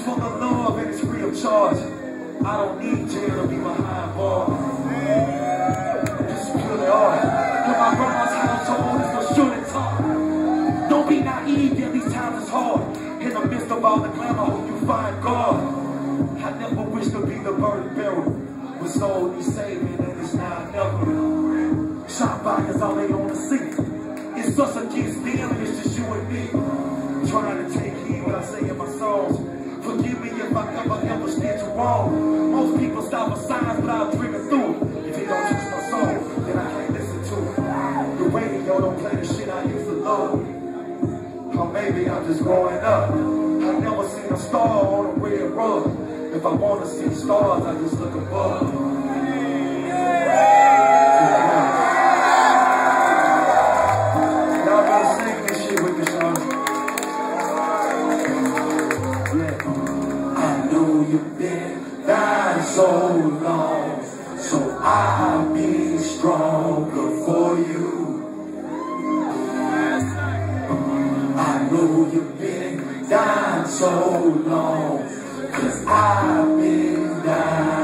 for the love and it's free of charge. I don't need jail to be behind bars. This is purely art. Cause my grandma's household is for sure and talk. Don't be naive, yeah, these times is hard. In the midst of all the glamour, hope you find God. I never wish to be the burden bearer. With soul he's saving and it's now never. Shot by cause all they on the scene. It's us against them and it's just you and me. Trying to take heed what I say in my songs. Forgive me if I ever steered you wrong. Most people stop for signs without dreaming through. If it don't touch my soul, then I can't listen to it. The radio don't play the shit I used to love. Or maybe I'm just growing up. I never seen a star on a red rug. If I want to see stars, I just look above. Y'all better sing this shit with me, son. I know you've been dying so long, so I'll be stronger for you. I know you've been dying so long, 'cause I've been dying.